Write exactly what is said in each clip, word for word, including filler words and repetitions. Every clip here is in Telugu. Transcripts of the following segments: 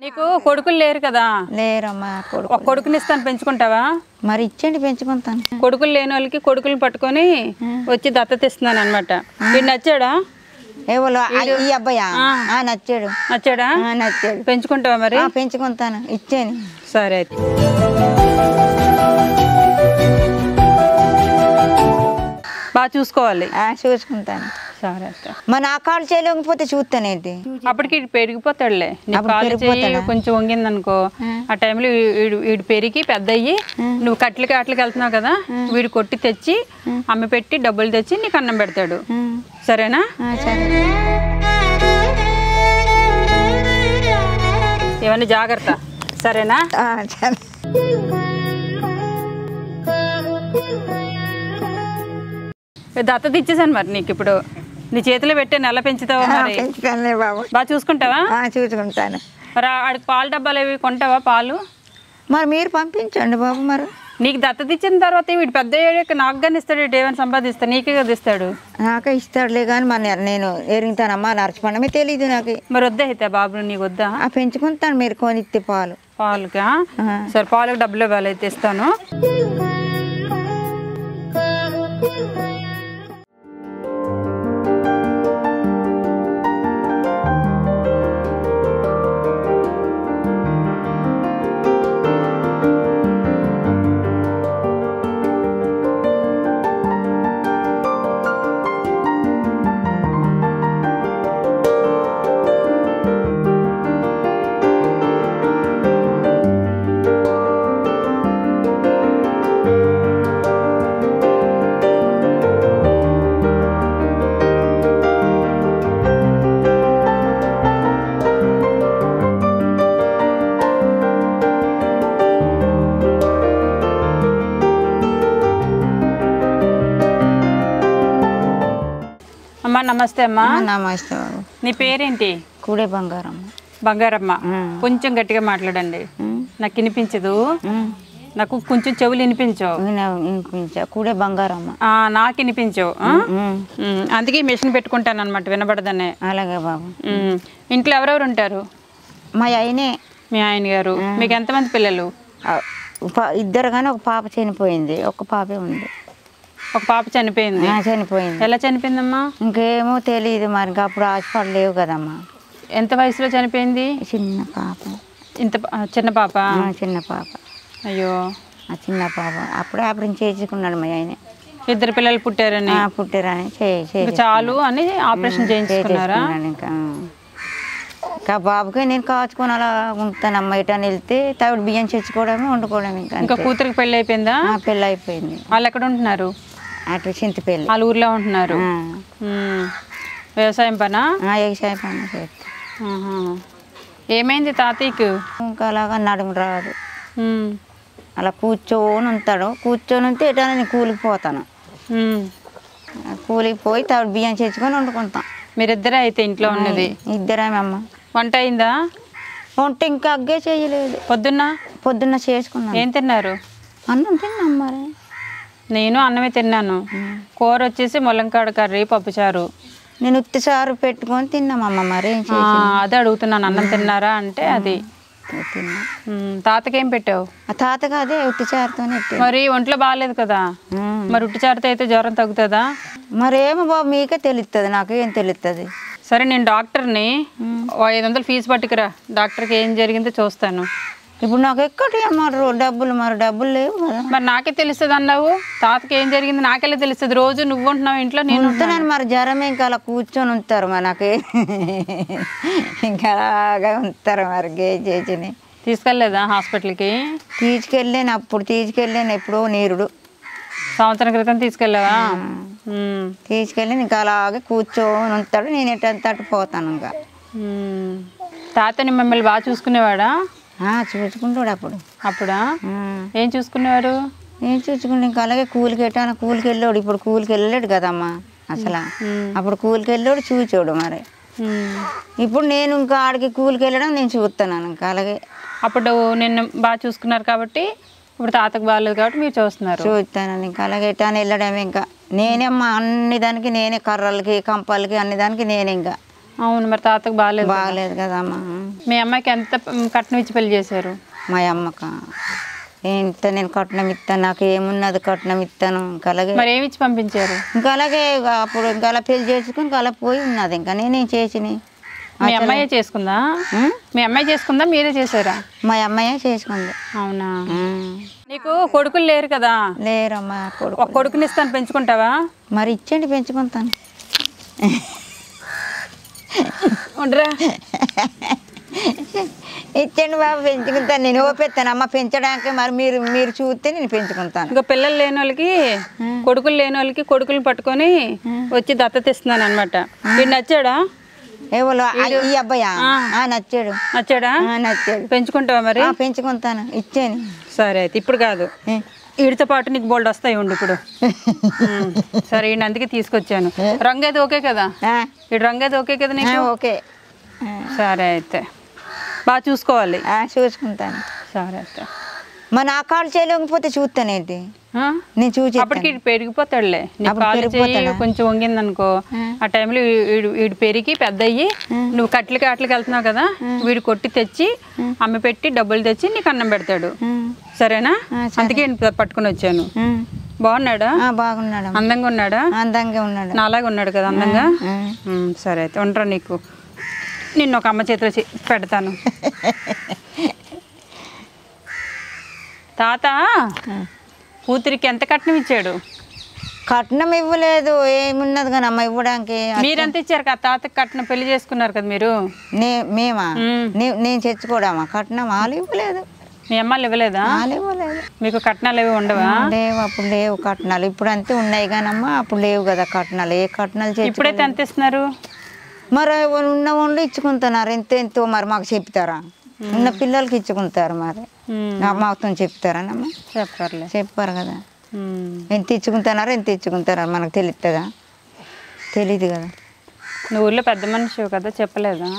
నీకు కొడుకులు లేరు కదా? లేరమ్మా. ఒక కొడుకుని ఇస్తాను, పెంచుకుంటావా? మరి ఇచ్చండి, పెంచుకుంటాను. కొడుకులు లేని వాళ్ళకి కొడుకులు పట్టుకొని వచ్చి దత్తత ఇస్తున్నాను అనమాట. వీడు నచ్చాడా? ఏవో ఈ అబ్బాయా? నచ్చాడు. నచ్చాడా? నచ్చాడు. పెంచుకుంటావా మరి? పెంచుకుంటాను, ఇచ్చాను. సరే అయితే బాగా చూసుకోవాలి. చూసుకుంటాను. సరే అయితే మరి నా కాళ్ళు చేయలేకపోతే చూస్తానేంటి? అప్పటికి వీడు పెరిగిపోతాడులే. నీ కాళ్ళు చేయి కొంచెం వంగింది అనుకో, ఆ టైంలో వీడు వీడు పెరిగి పెద్ద అయ్యి నువ్వు కట్లకి అట్లకి వెళ్తున్నావు కదా, వీడు కొట్టి తెచ్చి అమ్మ పెట్టి డబ్బులు తెచ్చి నీకు అన్నం పెడతాడు. సరేనా? ఇవన్నీ జాగ్రత్త. సరేనా? దత్తత ఇచ్చేసాను మరి నీకు. ఇప్పుడు నీ చేతిలో పెట్టే నెల పెంచుతావా? మరి బాగా చూసుకుంటావా? చూసుకుంటాను. మరి ఆడికి పాలు డబ్బాలు ఏవి కొంటావా? పాలు మరి మీరు పంపించండి బాబు. మరి నీకు దత్తత ఇచ్చిన తర్వాత వీడు పెద్ద ఏడాక నాకు కానీ ఇస్తాడు, ఏమైనా సంపాదిస్తా నీకే కదా ఇస్తాడు. నాకే ఇస్తాడులే కానీ మరి నేను ఎరుగుతానమ్మా, నరచపడమే తెలీదు నాకు. మరి వద్దా అయితే బాబు? నీకు వద్దా? పెంచుకుంటాను, మీరు కొనిస్తే పాలు. పాలుగా? సరే, పాలకు డబ్బులు ఇవ్వాలి అయితే ఇస్తాను. అమ్మా నమస్తే. అమ్మా నమస్తే బాబు. నీ పేరేంటి? కూడే బంగారమ్మ. బంగారమ్మ, కొంచెం గట్టిగా మాట్లాడండి, నాకు వినిపించదు. నాకు కొంచెం చెవులు వినిపించవు. వినిపించా. కూడే బంగారమ్మ. నాకు వినిపించవు, అందుకే మిషన్ పెట్టుకుంటాను అనమాట, వినబడదనే. అలాగే బాబు. ఇంట్లో ఎవరెవరు ఉంటారు? మా ఆయనే. మీ ఆయన గారు. మీకు ఎంతమంది పిల్లలు? ఇద్దరు కానీ ఒక పాప చనిపోయింది, ఒక పాపే ఉంది. ఒక పాప చనిపోయింది? చనిపోయింది. ఎలా చనిపోయిందమ్మా? ఇంకేమో తెలియదు మరి, అప్పుడు హాస్పిటల్ లేవు కదమ్మా. ఎంత వయసులో చనిపోయింది? చిన్న పాప. ఇంత చిన్న పాప? చిన్న పాప. అయ్యో, ఆ చిన్న పాప అప్పుడే ఆపరేషన్ చేయించుకున్నాడు మా ఆయన. ఇద్దరు పిల్లలు పుట్టారని? పుట్టారని చాలు అని ఆపరేషన్ చేయించుకున్నారా? ఇంకా ఇంకా బాబుకే నేను కాచుకొని అలా ఉంటానమ్మా. ఇటని వెళ్తే తవిడు బియ్యం తెచ్చుకోవడమే, వండుకోవడం. ఇంకా ఇంకా కూతురికి పెళ్ళి అయిపోయిందా? పెళ్ళి అయిపోయింది. వాళ్ళు ఎక్కడ ఉంటున్నారు? అటు చింతపల్లి. వాళ్ళ ఊర్లో ఉంటున్నారు. వ్యవసాయం పనా? వ్యవసాయ పని చేస్తా. ఏమైంది తాతయ్యకు? ఇంకా అలాగా నడుము రాదు, అలా కూర్చొని ఉంటాడు. కూర్చొని ఉంటే ఎటైనా నేను కూలికి పోతాను. కూలికి పోయి తవిడు బియ్యం తెచ్చుకొని వండుకుంటాం. మీరిద్దరే అయితే ఇంట్లో ఉన్నది? ఇద్దరేమమ్మ. వంట అయిందా? వంట ఇంకా అగ్గే చేయలేదు. పొద్దున్న? పొద్దున్న చేసుకున్నాను. ఏం తిన్నారు? అన్నం తిన్నాం. మరి నేను అన్నమే తిన్నాను. కూర వచ్చేసి ముల్లంకాడ కర్రీ, పప్పుచారు. నేను ఉత్తి చారు పెట్టుకొని తిన్నామమ్మ. మరి అదే అడుగుతున్నాను, అన్నం తిన్నారా అంటే అది తిన్నా. తాతకేం పెట్టావు? ఆ తాతగా అదే ఉత్తి చారుతోనే. మరి ఒంట్లో బాగాలేదు కదా, మరి ఉట్టి చారుతో అయితే జ్వరం తగ్గుతుందా? మరేమో బాబు మీకే తెలుస్తుంది, నాకు ఏం తెలుస్తుంది. సరే, నేను డాక్టర్ని, ఐదు వందలు ఫీజు పట్టుకురా, డాక్టర్కి ఏం జరిగిందో చూస్తాను. ఇప్పుడు నాకు ఎక్కడి అమ్మారు డబ్బులు? మరి డబ్బులు లేవు కదా. మరి నాకే తెలుస్తుంది అన్నావు, తాతకి ఏం జరిగింది నాకెలా తెలుస్తుంది? రోజు నువ్వు ఉంటున్నావు ఇంట్లో, నేను ఉంటున్నాను. మరి జ్వరం ఇంకా అలా కూర్చొని ఉంటారు. మరి నాకు ఇంకా అలాగా ఉంటారు. మరి గే చేసి తీసుకెళ్ళలేదా హాస్పిటల్కి? తీసుకెళ్ళాను, అప్పుడు తీసుకెళ్ళాను. ఎప్పుడో నీరుడు సంవత్సరం క్రితం తీసుకెళ్ళావా? తీసుకెళ్ళి ఇంకా అలాగే కూర్చొని ఉంటాడు. నేను ఎటంత అటు పోతాను. ఇంకా తాతని మిమ్మల్ని బాగా చూసుకునేవాడా? చూసుకుంటాడు అప్పుడు. అప్పుడా ఏం చూసుకునేవాడు? ఏం చూసుకుంటే ఇంకా అలాగే కూలికి ఎట్టాను, కూలికి వెళ్ళాడు. ఇప్పుడు కూలికి వెళ్ళాడు కదమ్మా అసలు. అప్పుడు కూలికి వెళ్ళాడు, చూచాడు. మరి ఇప్పుడు నేను ఇంకా ఆడికి కూలికి వెళ్ళడం నేను చూస్తున్నాను. ఇంకా అలాగే అప్పుడు నిన్ను బాగా చూసుకున్నారు కాబట్టి ఇప్పుడు తాతకు బాగాలేదు కాబట్టి మీరు చూస్తున్నారు. చూస్తాను ఇంకా అలాగే ఎట్టాను వెళ్ళడం. ఇంకా నేనే అమ్మా అన్ని దానికి నేనే, కర్రలకి కంపలకి అన్ని దానికి నేనే. ఇంకా అవును, మరి తాతకు బాగాలేదు బాగలేదు కదమ్మా. మీ అమ్మాయికి ఎంత కట్నం ఇచ్చి పెళ్లి చేశారు? మా అమ్మక ఇంత నేను కట్నం ఇస్తాను, నాకు ఏమున్నది కట్నం ఇస్తాను ఇంకా అలాగే. మరి ఏమి ఇచ్చి పంపించారు? ఇంకా అలాగే అప్పుడు ఇంకా అలా పెళ్లి చేసుకుని ఇంకా అలా పోయి ఉన్నది. ఇంకా నేనేం చేసినాయి. మీ అమ్మాయి చేసుకుందా? మీ అమ్మాయి చేసుకుందా మీరే చేశారా? మా అమ్మాయే చేసుకుంది. అవునా? నీకు కొడుకులు లేరు కదా? లేరమ్మా. కొడుకు ఒక కొడుకుని ఇస్తాను, పెంచుకుంటావా? మరి ఇచ్చేయండి, పెంచుకుంటాను. ఉండరా ఇచ్చండి బాబు, పెంచుకుంటాను. నేను ఓపెత్తాను అమ్మ పెంచడానికి. మరి మీరు మీరు చూస్తే నేను పెంచుకుంటాను. ఇంకా పిల్లలు లేని వాళ్ళకి, కొడుకులు లేని వాళ్ళకి కొడుకులు పట్టుకొని వచ్చి దత్తత ఇస్తున్నాను అనమాట. వీడు నచ్చాడా? ఏవో ఈ అబ్బాయా? నచ్చాడు. నచ్చాడా? నచ్చాడు. పెంచుకుంటావా మరి? పెంచుకుంటాను, ఇచ్చాను. సరే అయితే ఇప్పుడు కాదు, వీడితో పాటు నీకు బోల్డ్ వస్తాయి ఉండు ఇప్పుడు. సరే, ఈయన అందుకే తీసుకొచ్చాను. రంగు అయితే ఓకే కదా? వీడు రంగు అయితే ఓకే కదా నీకు? ఓకే. సరే అయితే బాగా చూసుకోవాలి. చూసుకుంటాను. సరే అయితే మరి నా కాళ్ళు చేయలేకపోతే చూస్తానేంటి, నేను చూసి అప్పటికి పెరిగిపోతాడులే. నీ కాలు చేయి కొంచెం వంగింది అనుకో, ఆ టైంలో వీడు వీడు పెరిగి పెద్ద అయ్యి నువ్వు కట్లకి అట్లకి వెళ్తున్నావు కదా, వీడు కొట్టి తెచ్చి అమ్మ పెట్టి డబ్బులు తెచ్చి నీకు అన్నం పెడతాడు. సరేనా? అందుకే పట్టుకుని వచ్చాను. బాగున్నాడా? బాగున్నాడు. అందంగా ఉన్నాడా? అందంగా ఉన్నాడు. నాలాగా ఉన్నాడు కదా అందంగా? సరే అయితే ఉండరా, నీకు నిన్ను ఒక అమ్మ చేతిలో పెడతాను. తాత కూతురికి ఎంత కట్నం ఇచ్చాడు? కట్నం ఇవ్వలేదు, ఏమున్నది కానీ అమ్మ ఇవ్వడానికి. మీరెంత ఇచ్చారు కదా తాతకి కట్నం? పెళ్లి చేసుకున్నారు కదా మీరు. మేమా? నేను తెచ్చుకోవడమా కట్నం? వాళ్ళు ఇవ్వలేదు. మీ అమ్మాళ్ళు ఇవ్వలేదా? వాళ్ళు ఇవ్వలేదు. మీకు కట్నాలు ఏవి ఉండవా? లేవు, అప్పుడు లేవు కట్నాలు. ఇప్పుడు అంతే ఉన్నాయి కానమ్మా, అప్పుడు లేవు కదా కట్నాలు. ఏ కట్నాలు? ఇప్పుడైతే ఎంత ఇస్తున్నారు? మరి ఉన్న వాళ్ళు ఇచ్చుకుంటున్నారు. ఎంత ఎంతో మరి మాకు చెప్తారా? ఉన్న పిల్లలకి ఇచ్చుకుంటారు. మరి మాతో చెప్తారనమ్మా? చెప్పారులే. చెప్పారు కదా. ఎంత ఇచ్చుకుంటున్నారో ఎంత ఇచ్చుకుంటారో మనకు తెలుస్తుందా? తెలీదు కదా. నువ్వు ఊళ్ళో పెద్ద మనిషి కదా, చెప్పలేదా?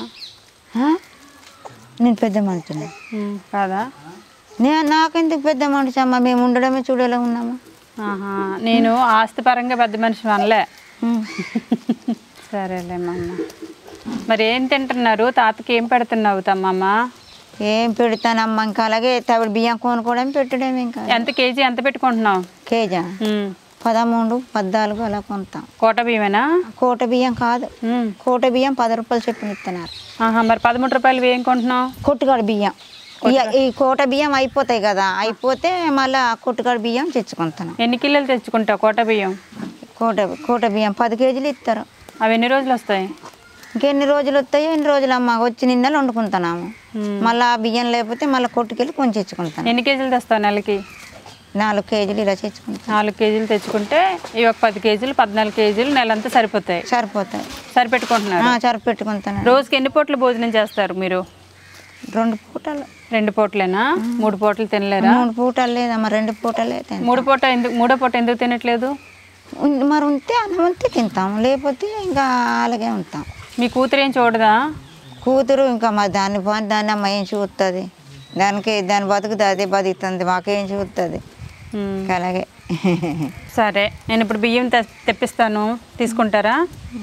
నేను పెద్ద మనిషిని కాదా? నేను నాకెందుకు పెద్ద మనిషి అమ్మ, మేము ఉండడమే చూడేలా ఉన్నామా. నేను ఆస్తి పరంగా పెద్ద మనిషి అనలే. సరేలేమ్మా. మరి ఏం తింటున్నారు? తాతకి ఏం పెడుతున్నావు తమ్మమ్మ? ఏం పెడతానమ్మా, ఇంకా అలాగే తవిడి బియ్యం కొనుక్కోవడం పెట్టడం. ఇంకా ఎంత కేజీ ఎంత పెట్టుకుంటున్నావు? కేజా పదమూడు పద్నాలుగు అలా కొంటాం. కోట బియ్యమేనా? కోట బియ్యం కాదు, కోట బియ్యం పది రూపాయలు చెప్పిన ఇస్తున్నారు. మరి పదమూడు రూపాయలు ఏం కొంటున్నావు? కొట్టుకాడు బియ్యం. ఈ కోట బియ్యం అయిపోతాయి కదా, అయిపోతే మళ్ళీ కొట్టుకాడు బియ్యం తెచ్చుకుంటాను. ఎన్ని కిలోలు తెచ్చుకుంటావు కోట బియ్యం? కోట కోట బియ్యం పది కేజీలు ఇస్తారు. అవి ఎన్ని రోజులు వస్తాయి? ఇంకెన్ని రోజులు వస్తాయో ఎన్ని రోజులు అమ్మ. వచ్చి నిన్నలు వండుకుంటున్నాము, మళ్ళీ ఆ బియ్యం లేకపోతే మళ్ళీ కొట్టుకెళ్ళి కొంచెం తెచ్చుకుంటాను. ఎన్ని కేజీలు తెస్తావు నెలకి? నాలుగు కేజీలు ఇలా తెచ్చుకుంటాను. నాలుగు కేజీలు తెచ్చుకుంటే ఇవి ఒక పది కేజీలు పద్నాలుగు కేజీలు నెలంతా సరిపోతాయి. సరిపోతాయి. సరిపెట్టుకుంటున్నారు? సరిపెట్టుకుంటాను. రోజుకి ఎన్ని పూటలు భోజనం చేస్తారు మీరు? రెండు పూటలు. రెండు పూటలేనా? మూడు పూటలు తినలేరా? మూడు పూటలు లేదమ్మా, రెండు పూటలే. మూడు పూట ఎందుకు మూడో పూట ఎందుకు తినట్లేదు? మరి ఉంటే అన్నం ఉంటే తింటాము, లేకపోతే ఇంకా అలాగే ఉంటాం. మీ కూతురు ఏం చూడదా? కూతురు ఇంకా మరి దాన్ని పని దాన్ని అమ్మ ఏం చూస్తుంది, దానికి దాని బతుకుతుంది, అదే బతుకుతుంది, మాకేం చూస్తుంది అలాగే. సరే, నేను ఇప్పుడు బియ్యం తెప్పిస్తాను, తీసుకుంటారా?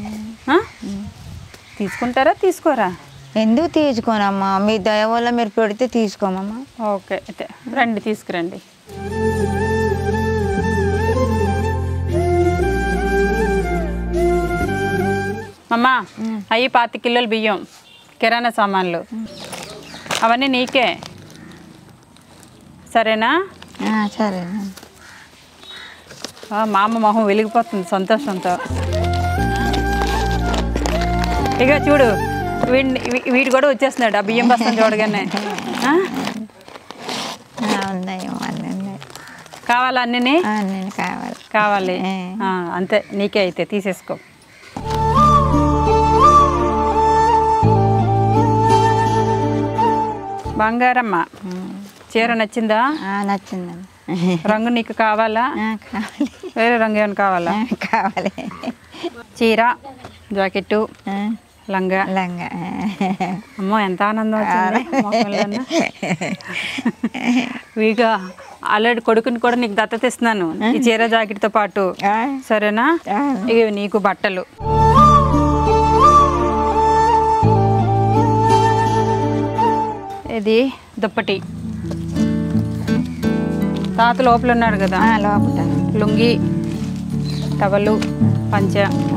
తీసుకుంటారా తీసుకోరా? ఎందుకు తీసుకోనమ్మా, మీ దయ వల్ల మీరు పెడితే తీసుకోమమ్మా. ఓకే అయితే రండి, తీసుకురండి. అమ్మా, అవి పాతి కిలోలు బియ్యం, కిరాణా సామాన్లు అవన్నీ నీకే, సరేనా? సరేనా. మా అమ్మ మొహం వెలిగిపోతుంది సంతోషంతో. ఇక చూడు, వీడి వీడు కూడా వచ్చేస్తున్నాడు ఆ బియ్యం బస్తాను చూడగానే. కావాలా అన్నీ? కావాలి. కావాలి అంతే, నీకే అయితే తీసేసుకో. బంగారమ్మ, చీర నచ్చిందా? నచ్చిందండి. రంగు నీకు కావాలా? కావాలి. వేరే రంగు ఏమైనా కావాలా? కావాలి. చీర, జాకెట్టు, లంగా. లంగా. అమ్మో ఎంత ఆనందం వచ్చింది. వీగ ఆల్రెడీ కొడుకుని కూడా నీకు దత్తత ఇస్తున్నాను ఈ చీర జాకెట్తో పాటు, సరేనా? ఇవి నీకు బట్టలు. ఇది దుప్పటి. తాత లోపల ఉన్నాడు కదా, లోపల లుంగి, టవలు, పంచ.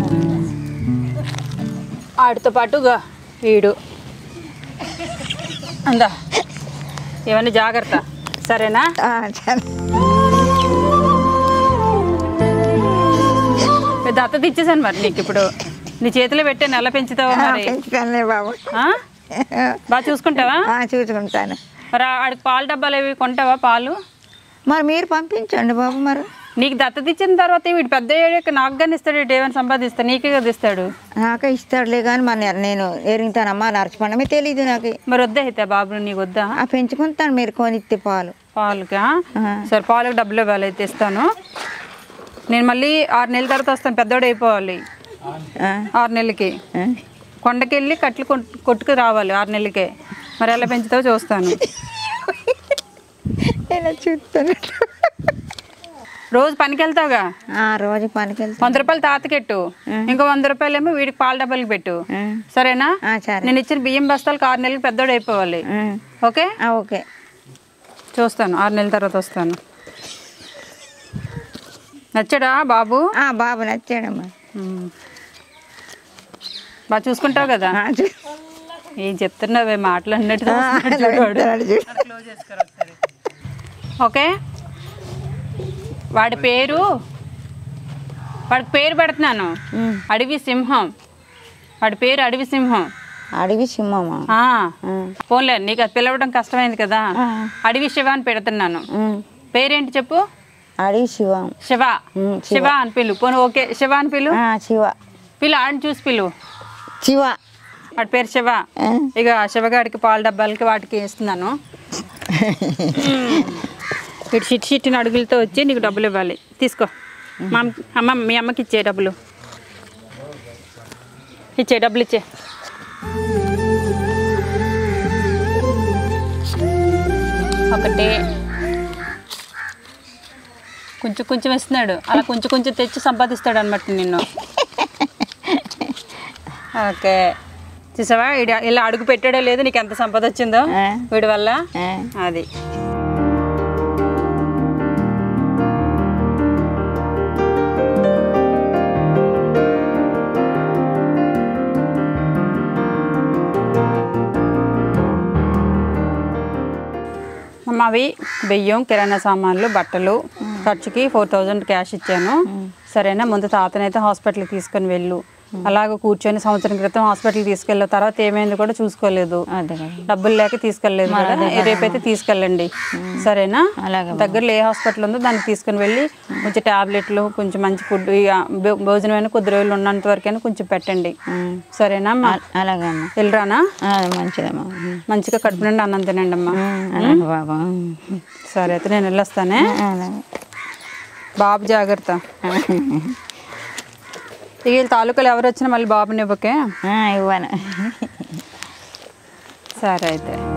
వాటితో పాటుగా వీడు. అందా ఇవన్నీ జాగ్రత్త, సరేనా? దత్తత ఇచ్చేసాను మరి నీకు. ఇప్పుడు నీ చేతిలో పెట్టే నెల పెంచుతావా మరి? బాబు బాగా చూసుకుంటావా? చూసుకుంటాను. మరి ఆడికి పాలు డబ్బాలు అవి కొంటావా పాలు? మరి మీరు పంపించండి బాబు. మరి నీకు దత్తత ఇచ్చిన తర్వాత వీడు పెద్ద అయ్యాక నాకు కానీ ఇస్తాడు, ఏమైనా సంపాదిస్తా నీకే కదా ఇస్తాడు. నాకే ఇస్తాడులే కానీ మరి నేను ఎరుగుతానమ్మా, నరచపడమే తెలీదు నాకు. మరి వద్దా అయితే బాబు, నీకు వద్దా? పెంచుకుంటాను మీరు కొనిస్తే పాలు. పాలుకా? సరే పాలకు డబ్బులు ఇవ్వాలి, అయితే ఇస్తాను. నేను మళ్ళీ ఆరు నెలల తర్వాత వస్తాను, పెద్దోడు అయిపోవాలి. ఆరు నెలలకి కొండకెళ్ళి కట్లు కొట్టుకు రావాలి ఆరు నెలలకే. మరి ఎలా పెంచుతావో చూస్తాను. చూస్తాను. రోజు పనికి వెళ్తావుగా? రోజు పనికి వెళ్తా. వంద రూపాయలు తాతకెట్టు, ఇంకో వంద రూపాయలు ఏమో వీడికి పాల డబ్బాలకి పెట్టు, సరేనా? నేను ఇచ్చిన బియ్యం బస్తాలకు ఆరు నెలలకు పెద్దోడు అయిపోవాలి. Okay okay. చూస్తాను, ఆరు నెలల తర్వాత వస్తాను. నచ్చాడా బాబు? బాబు నచ్చాడమ్మా. బాగా చూసుకుంటావు కదా? ఏం చెప్తున్నావే మాటలు అన్నట్టు. ఓకే. వాడి పేరు వాడికి పేరు పెడుతున్నాను, అడవి సింహం. వాడి పేరు అడవి సింహం. అడవి సింహమా? పోన్లే, నీకు అది పిలవడం కష్టమైంది కదా. అడవి శివ అని పెడుతున్నాను. పేరేంటి చెప్పు? అడవి శివ. శివ. శివ అని పిలు. పోను. ఓకే, శివ అని పిలు. శివ పిలు, ఆడిని చూసి పిలు. శివ. వాడి పేరు శివ. ఇక శివగాడికి పాల డబ్బాలకి వాటికి వేస్తున్నాను. ఇటు చిట్టి చిట్టిన అడుగులతో వచ్చి నీకు డబ్బులు ఇవ్వాలి, తీసుకో. మా అమ్మ, మీ అమ్మకి ఇచ్చే డబ్బులు, ఇచ్చే డబ్బులు ఇచ్చే. ఒకటి కొంచెం కొంచెం ఇస్తున్నాడు, అలా కొంచెం కొంచెం తెచ్చి సంపాదిస్తాడు అనమాట నిన్ను. ఓకే, చూసావా ఇలా అడుగు పెట్టాడో లేదు, నీకు ఎంత సంపద వచ్చిందో వీడి వల్ల. అది అవి బియ్యం, కిరాణా సామాన్లు, బట్టలు, ఖర్చుకి ఫోర్ థౌజండ్ క్యాష్ ఇచ్చాను. సరేనా? ముందు తాతనైతే హాస్పిటల్కి తీసుకొని వెళ్ళు. అలాగ కూర్చొని సంవత్సరం క్రితం హాస్పిటల్కి తీసుకెళ్ళిన తర్వాత ఏమైంది కూడా చూసుకోలేదు, డబ్బులు లేక తీసుకెళ్ళలేదు. రేపైతే తీసుకెళ్ళండి, సరేనా? దగ్గరలో ఏ హాస్పిటల్ ఉందో దానికి తీసుకొని వెళ్ళి కొంచెం టాబ్లెట్లు, కొంచెం మంచి ఫుడ్, భోజనం అయినా కొద్ది రోజులు ఉన్నంత వరకైనా కొంచెం పెట్టండి, సరేనా? అలాగే. వెళ్ళరానా? మంచిదమ్మా. మంచిగా కడుపు నుండి అన్నం తినండి అమ్మా. సరే అయితే నేను వెళ్ళొస్తానే. బాబు జాగ్రత్త. వీళ్ళ తాలూకాలు ఎవరు వచ్చినా మళ్ళీ బాబుని ఇవ్వకే. ఇవ్వను. సరే అయితే.